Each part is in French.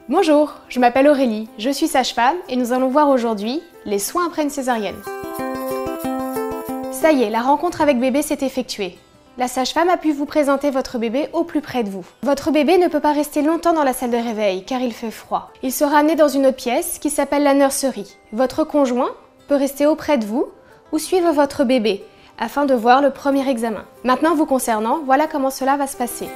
Bonjour, je m'appelle Aurélie, je suis sage-femme et nous allons voir aujourd'hui les soins après une césarienne. Ça y est, la rencontre avec bébé s'est effectuée. La sage-femme a pu vous présenter votre bébé au plus près de vous. Votre bébé ne peut pas rester longtemps dans la salle de réveil car il fait froid. Il sera amené dans une autre pièce qui s'appelle la nursery. Votre conjoint peut rester auprès de vous ou suivre votre bébé afin de voir le premier examen. Maintenant vous concernant, voilà comment cela va se passer.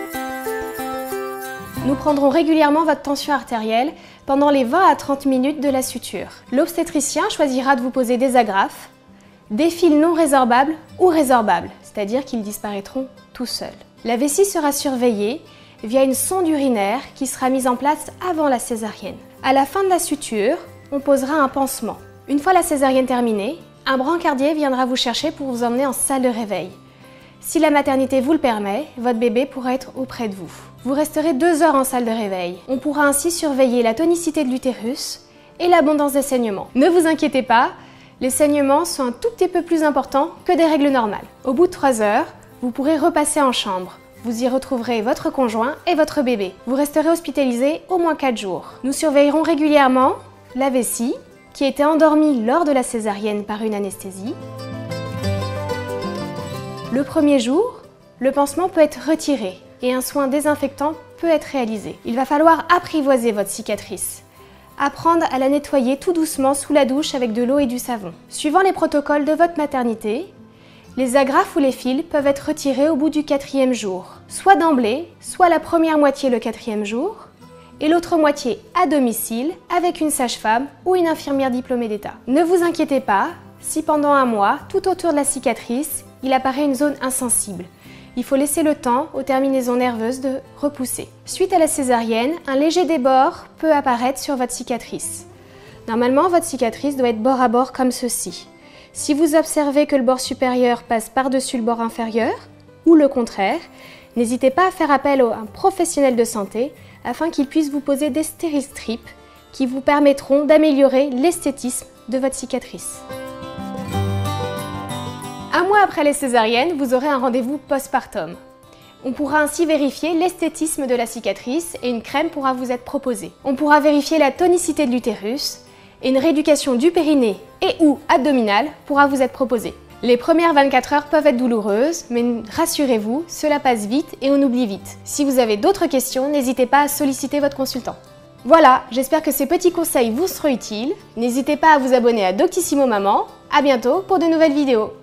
Nous prendrons régulièrement votre tension artérielle pendant les 20 à 30 minutes de la suture. L'obstétricien choisira de vous poser des agrafes, des fils non résorbables ou résorbables, c'est-à-dire qu'ils disparaîtront tout seuls. La vessie sera surveillée via une sonde urinaire qui sera mise en place avant la césarienne. À la fin de la suture, on posera un pansement. Une fois la césarienne terminée, un brancardier viendra vous chercher pour vous emmener en salle de réveil. Si la maternité vous le permet, votre bébé pourra être auprès de vous. Vous resterez 2 heures en salle de réveil. On pourra ainsi surveiller la tonicité de l'utérus et l'abondance des saignements. Ne vous inquiétez pas, les saignements sont un tout petit peu plus importants que des règles normales. Au bout de 3 heures, vous pourrez repasser en chambre. Vous y retrouverez votre conjoint et votre bébé. Vous resterez hospitalisé au moins 4 jours. Nous surveillerons régulièrement la vessie, qui était endormie lors de la césarienne par une anesthésie. Le premier jour, le pansement peut être retiré et un soin désinfectant peut être réalisé. Il va falloir apprivoiser votre cicatrice. Apprendre à la nettoyer tout doucement sous la douche avec de l'eau et du savon. Suivant les protocoles de votre maternité, les agrafes ou les fils peuvent être retirés au bout du 4e jour, soit d'emblée, soit la première moitié le 4e jour, et l'autre moitié à domicile avec une sage-femme ou une infirmière diplômée d'État. Ne vous inquiétez pas, si pendant un mois, tout autour de la cicatrice, il apparaît une zone insensible. Il faut laisser le temps aux terminaisons nerveuses de repousser. Suite à la césarienne, un léger débord peut apparaître sur votre cicatrice. Normalement, votre cicatrice doit être bord à bord comme ceci. Si vous observez que le bord supérieur passe par-dessus le bord inférieur, ou le contraire, n'hésitez pas à faire appel à un professionnel de santé afin qu'il puisse vous poser des stéristrips qui vous permettront d'améliorer l'esthétisme de votre cicatrice. Un mois après les césariennes, vous aurez un rendez-vous postpartum. On pourra ainsi vérifier l'esthétisme de la cicatrice et une crème pourra vous être proposée. On pourra vérifier la tonicité de l'utérus et une rééducation du périnée et ou abdominal pourra vous être proposée. Les premières 24 heures peuvent être douloureuses, mais rassurez-vous, cela passe vite et on oublie vite. Si vous avez d'autres questions, n'hésitez pas à solliciter votre consultant. Voilà, j'espère que ces petits conseils vous seront utiles. N'hésitez pas à vous abonner à Doctissimo Maman. À bientôt pour de nouvelles vidéos.